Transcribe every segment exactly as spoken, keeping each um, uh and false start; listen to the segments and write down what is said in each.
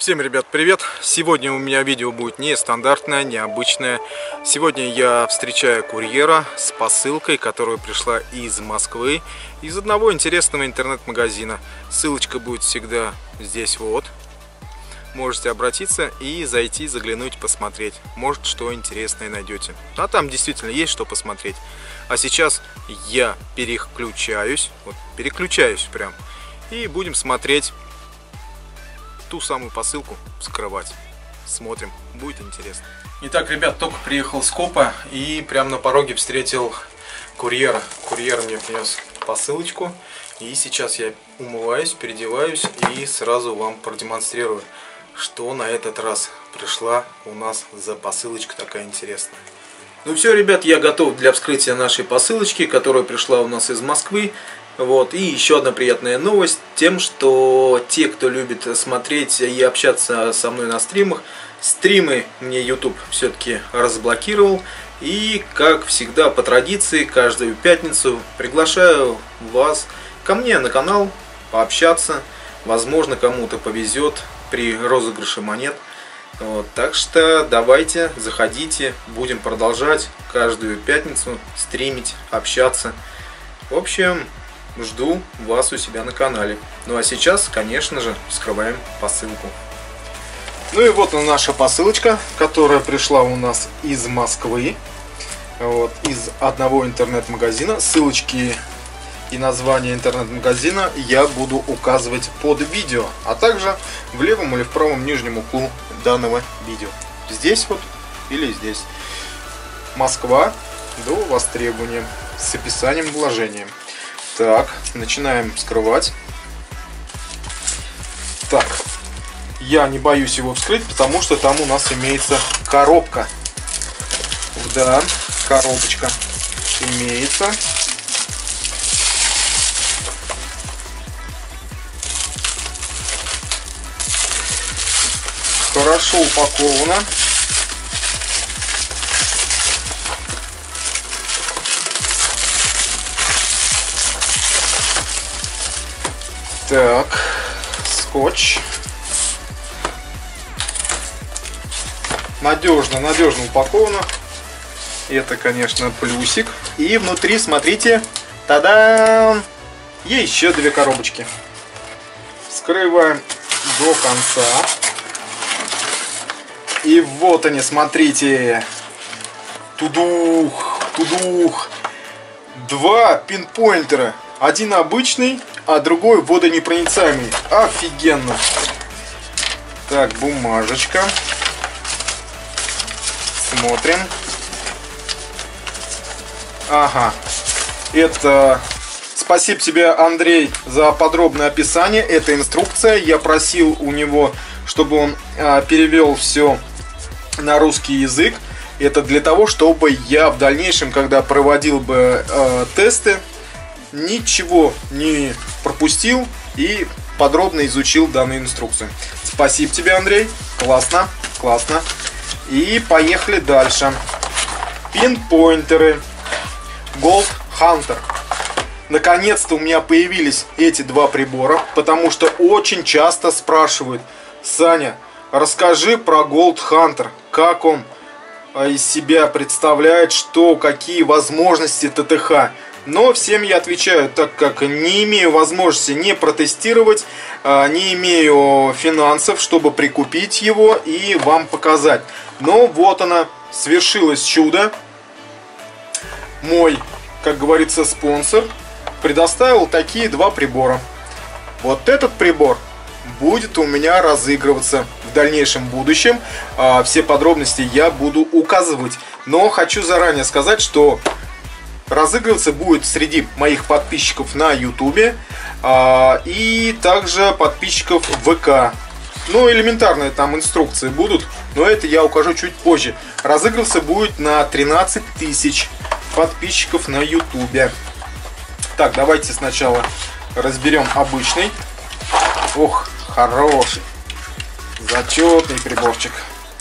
Всем, ребят, привет! Сегодня у меня видео будет нестандартное, необычное. Сегодня я встречаю курьера с посылкой, которая пришла из Москвы, из одного интересного интернет-магазина. Ссылочка будет всегда здесь вот. Можете обратиться и зайти, заглянуть, посмотреть. Может, что интересное найдете. А там действительно есть что посмотреть. А сейчас я переключаюсь, вот, переключаюсь прям, и будем смотреть ту самую посылку, вскрывать. Смотрим, будет интересно. Итак, ребят, только приехал с КОПа и прямо на пороге встретил курьера. Курьер мне принес посылочку. И сейчас я умываюсь, переодеваюсь и сразу вам продемонстрирую, что на этот раз пришла у нас за посылочка такая интересная. Ну все, ребят, я готов для вскрытия нашей посылочки, которая пришла у нас из Москвы. Вот. И еще одна приятная новость тем, что те, кто любит смотреть и общаться со мной на стримах, стримы мне YouTube все-таки разблокировал. И, как всегда, по традиции, каждую пятницу приглашаю вас ко мне на канал пообщаться. Возможно, кому-то повезет при розыгрыше монет. Вот. Так что давайте, заходите, будем продолжать каждую пятницу стримить, общаться. В общем, жду вас у себя на канале. Ну а сейчас, конечно же, вскрываем посылку. Ну и вот она, наша посылочка, которая пришла у нас из Москвы. Вот, из одного интернет-магазина. Ссылочки и название интернет-магазина я буду указывать под видео, а также в левом или в правом нижнем углу данного видео. Здесь вот или здесь. Москва, до востребования, с описанием вложения. Так, начинаем вскрывать. Так, я не боюсь его вскрыть, потому что там у нас имеется коробка. Да, коробочка имеется. Хорошо упаковано. Так, скотч. Надежно, надежно упаковано. Это, конечно, плюсик. И внутри, смотрите, та-дам! Еще две коробочки. Вскрываем до конца. И вот они, смотрите. Тудух, тудух. Два пинпоинтера. Один обычный, а другой водонепроницаемый. Офигенно. Так, бумажечка. Смотрим. Ага. Это... Спасибо тебе, Андрей, за подробное описание. Это инструкция. Я просил у него, чтобы он а, перевел все на русский язык. Это для того, чтобы я в дальнейшем, когда проводил бы а, тесты, ничего не пропустил и подробно изучил данную инструкцию. Спасибо тебе, Андрей. Классно, классно. И поехали дальше. Пинпоинтеры Gold Hunter. Наконец-то у меня появились эти два прибора, потому что очень часто спрашивают: Саня, расскажи про Gold Hunter, как он из себя представляет, что, какие возможности ТТХ. Но всем я отвечаю, так как не имею возможности не протестировать, не имею финансов, чтобы прикупить его и вам показать. Но вот она, свершилось чудо. Мой, как говорится, спонсор предоставил такие два прибора. Вот этот прибор будет у меня разыгрываться в дальнейшем будущем. Все подробности я буду указывать. Но хочу заранее сказать, что разыгрываться будет среди моих подписчиков на ютубе а, и также подписчиков в ВК. Ну, элементарные там инструкции будут, но это я укажу чуть позже. Разыгрываться будет на тринадцать тысяч подписчиков на ютубе. Так, давайте сначала разберем обычный. Ох, хороший, зачетный приборчик.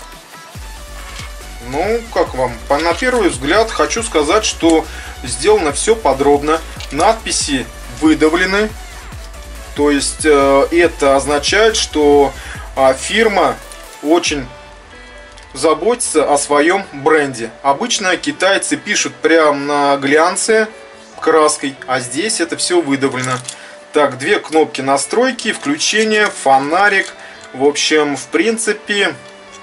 Ну, как вам? На первый взгляд хочу сказать, что сделано все подробно. Надписи выдавлены. То есть э, это означает, что а, фирма очень заботится о своем бренде. Обычно китайцы пишут прямо на глянце краской, а здесь это все выдавлено. Так, две кнопки настройки, включение, фонарик. В общем, в принципе,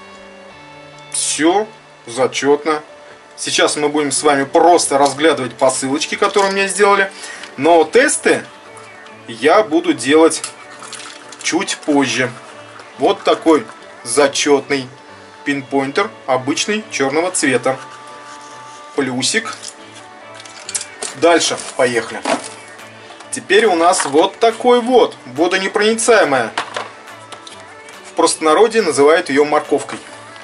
все зачетно. Сейчас мы будем с вами просто разглядывать посылочки, которые мне сделали. Но тесты я буду делать чуть позже. Вот такой зачетный пинпоинтер, обычный, черного цвета. Плюсик. Дальше, поехали. Теперь у нас вот такой вот, водонепроницаемая. В простонародье называют ее морковкой.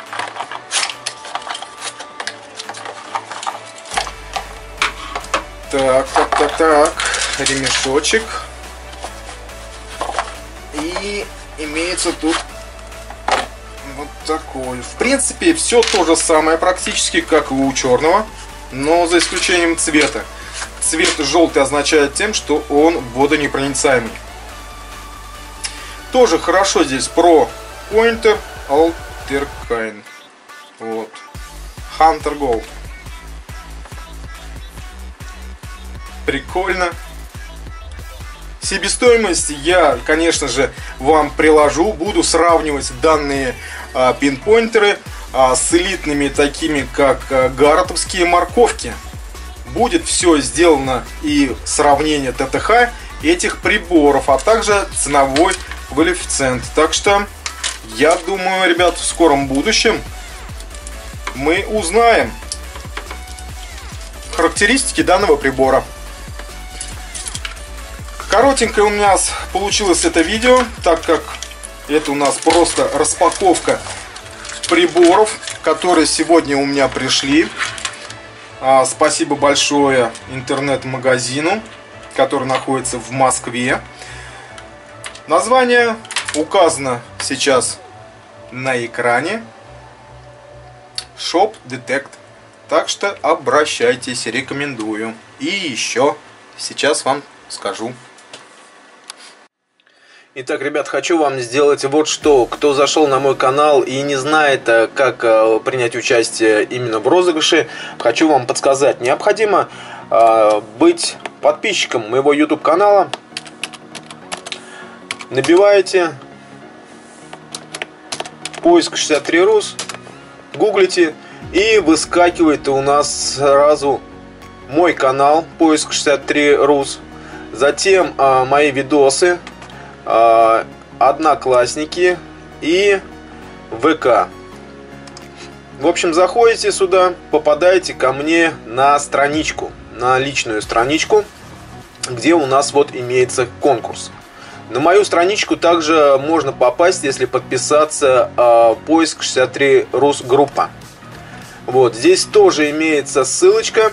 Так, так, так, так, ремешочек. И имеется тут вот такой. В принципе, все то же самое практически, как и у черного, но за исключением цвета. Цвет желтый означает тем, что он водонепроницаемый. Тоже хорошо здесь про Pointer Alterkine. Вот. Hunter Gold. Прикольно. Себестоимость я, конечно же, вам приложу. Буду сравнивать данные а, пинпоинтеры а, с элитными, такими как а, гаротовские морковки. Будет все сделано и сравнение ТТХ этих приборов, а также ценовой коэффициент. Так что, я думаю, ребят, в скором будущем мы узнаем характеристики данного прибора. Коротенькое у меня получилось это видео, так как это у нас просто распаковка приборов, которые сегодня у меня пришли. А, спасибо большое интернет-магазину, который находится в Москве. Название указано сейчас на экране. Shop Detect. Так что обращайтесь, рекомендую. И еще сейчас вам скажу. Итак, ребят, хочу вам сделать вот что. Кто зашел на мой канал и не знает, как принять участие именно в розыгрыше, хочу вам подсказать. Необходимо быть подписчиком моего YouTube канала. Набиваете поиск шестьдесят три рус, гуглите, и выскакивает у нас сразу мой канал поиск шестьдесят три рус. Затем мои видосы, Одноклассники и ВК. В общем, заходите сюда, попадаете ко мне на страничку, на личную страничку, где у нас вот имеется конкурс. На мою страничку также можно попасть, если подписаться э, поиск шестьдесят три рус группа. Вот здесь тоже имеется ссылочка.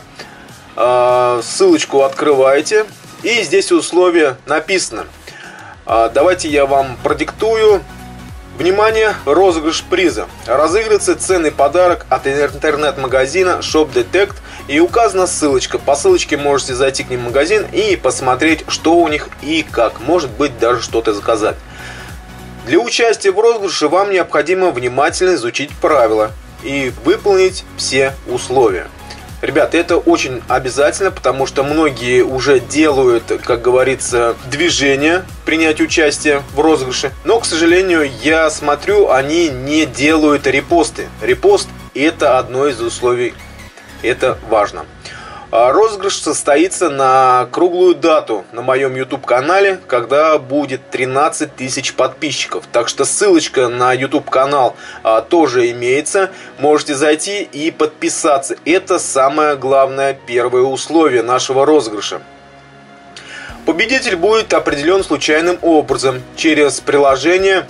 Э, ссылочку открываете, и здесь условия написано. Давайте я вам продиктую. Внимание, розыгрыш приза. Разыгрывается ценный подарок от интернет-магазина Shop Detect. И указана ссылочка. По ссылочке можете зайти к ним в магазин и посмотреть, что у них и как. Может быть, даже что-то заказать. Для участия в розыгрыше вам необходимо внимательно изучить правила и выполнить все условия. Ребята, это очень обязательно, потому что многие уже делают, как говорится, движение, принять участие в розыгрыше. Но, к сожалению, я смотрю, они не делают репосты. Репост – это одно из условий, это важно. Розыгрыш состоится на круглую дату на моем YouTube-канале, когда будет тринадцать тысяч подписчиков. Так что ссылочка на YouTube-канал а, тоже имеется. Можете зайти и подписаться. Это самое главное, первое условие нашего розыгрыша. Победитель будет определен случайным образом через приложение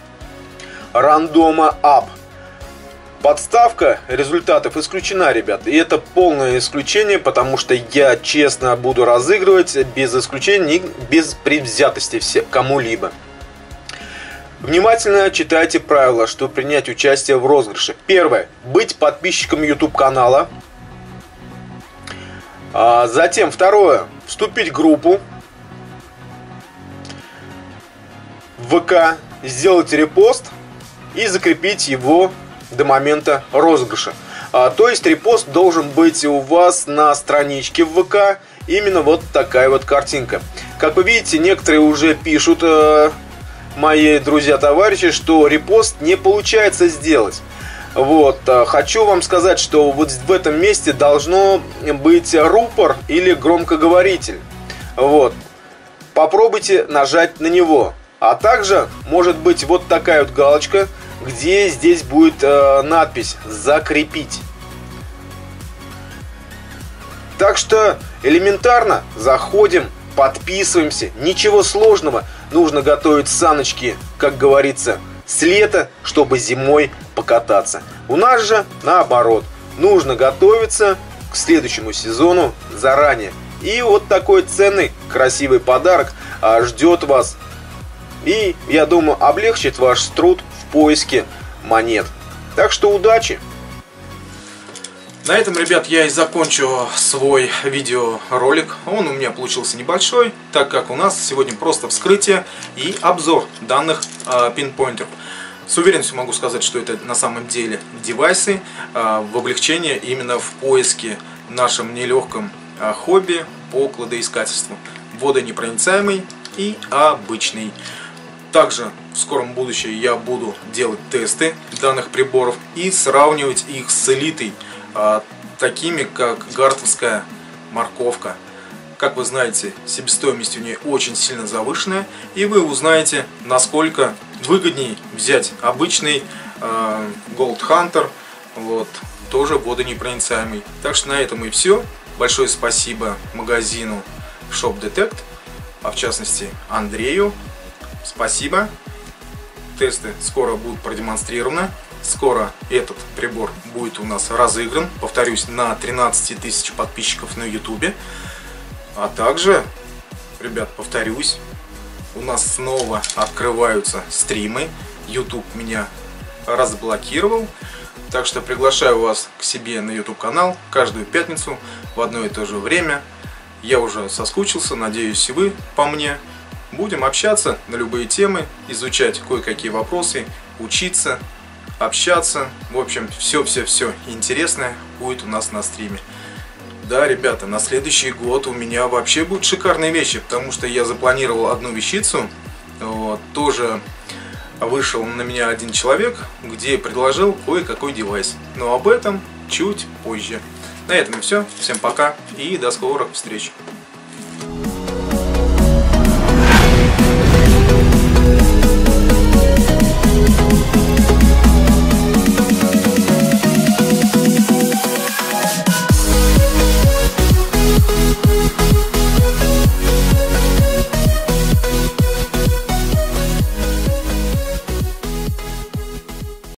Randoma App. Подставка результатов исключена, ребят. И это полное исключение, потому что я честно буду разыгрывать без исключения, без предвзятости кому-либо. Внимательно читайте правила, чтобы принять участие в розыгрыше. Первое. Быть подписчиком YouTube канала. А затем второе. Вступить в группу в ВК. Сделать репост и закрепить его до момента розыгрыша. А, то есть репост должен быть у вас на страничке в ВК. Именно вот такая вот картинка. Как вы видите, некоторые уже пишут, э, мои друзья-товарищи, что репост не получается сделать. Вот, э, хочу вам сказать, что вот в этом месте должно быть рупор или громкоговоритель. Вот, попробуйте нажать на него. А также может быть вот такая вот галочка, где здесь будет э, надпись «Закрепить». Так что элементарно заходим, подписываемся, ничего сложного. Нужно готовить саночки, как говорится, с лета, чтобы зимой покататься. У нас же наоборот, нужно готовиться к следующему сезону заранее. И вот такой ценный, красивый подарок а, ждет вас. И, я думаю, облегчит ваш труд в поиске монет. Так что удачи! На этом, ребят, я и закончу свой видеоролик. Он у меня получился небольшой, так как у нас сегодня просто вскрытие и обзор данных э, пинпоинтеров. С уверенностью могу сказать, что это на самом деле девайсы э, в облегчении именно в поиске нашем нелегком э, хобби по кладоискательству. Водонепроницаемый и обычный. Также в скором будущем я буду делать тесты данных приборов и сравнивать их с элитой, такими как гартовская морковка. Как вы знаете, себестоимость у нее очень сильно завышенная, и вы узнаете, насколько выгоднее взять обычный э, Gold Hunter, вот, тоже водонепроницаемый. Так что на этом и все. Большое спасибо магазину Shop Detect, а в частности Андрею. Спасибо. Тесты скоро будут продемонстрированы. Скоро этот прибор будет у нас разыгран, повторюсь, на тринадцать тысяч подписчиков на ютубе. А также, ребят, повторюсь, у нас снова открываются стримы. YouTube меня разблокировал. Так что приглашаю вас к себе на YouTube канал каждую пятницу в одно и то же время. Я уже соскучился, надеюсь, и вы по мне. Будем общаться на любые темы, изучать кое-какие вопросы, учиться, общаться. В общем, все-все-все интересное будет у нас на стриме. Да, ребята, на следующий год у меня вообще будут шикарные вещи, потому что я запланировал одну вещицу. Вот, тоже вышел на меня один человек, где предложил кое-какой девайс. Но об этом чуть позже. На этом и все. Всем пока и до скорых встреч.